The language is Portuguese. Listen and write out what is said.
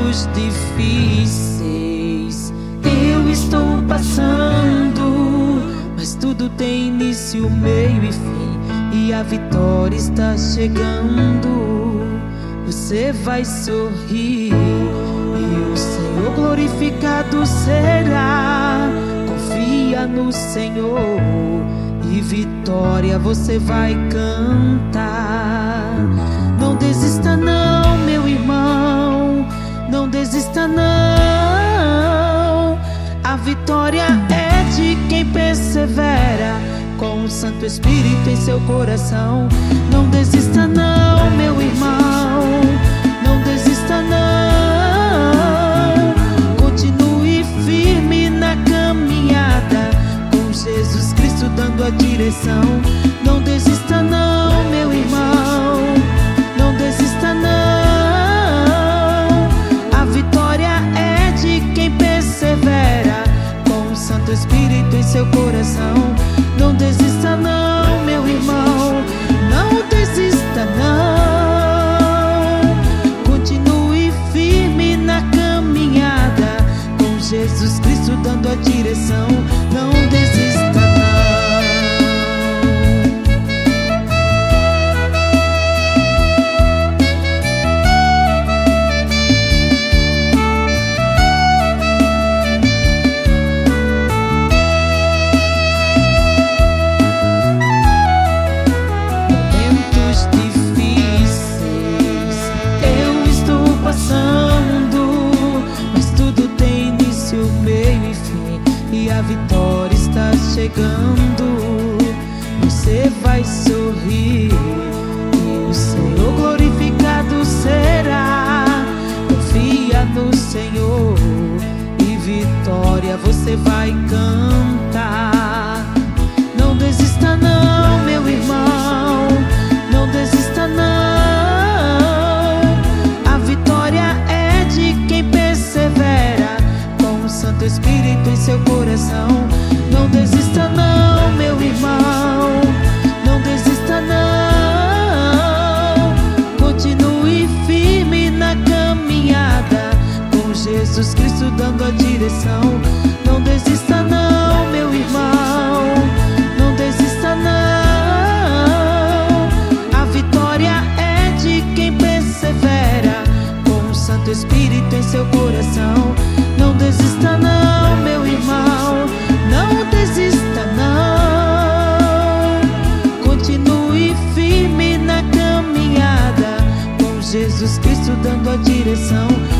momentos difíceis eu estou passando, mas tudo tem início, meio e fim, e a vitória está chegando. Você vai sorrir e o Senhor glorificado será. Confia no Senhor e vitória você vai cantar. Não desista não, meu irmão, não desista não. A vitória é de quem persevera com o Santo Espírito em seu coração. Não desista não, meu irmão, não desista não. Continue firme na caminhada, com Jesus Cristo dando a direção. Não desista não, meu irmão, não desista não. A vitória é de quem persevera com o Santo Espírito em seu coração. Não desista não, meu irmão, não desista não. Continue firme na caminhada, com Jesus Cristo dando a direção. Não desista não. A vitória está chegando. Você vai sorrir e o Senhor glorificado será. Confia no Senhor e vitória você vai cantar. Não desista não, meu irmão, não desista não. A vitória é de quem persevera com o Santo Espírito em seu coração. Não desista não, meu irmão, não desista não. Continue firme na caminhada, com Jesus Cristo dando a direção. Não desista não, meu irmão, não desista não. A vitória é de quem persevera com o Santo Espírito em seu coração. Não desista não, meu irmão, não desista não. Continue firme na caminhada, com Jesus Cristo dando a direção.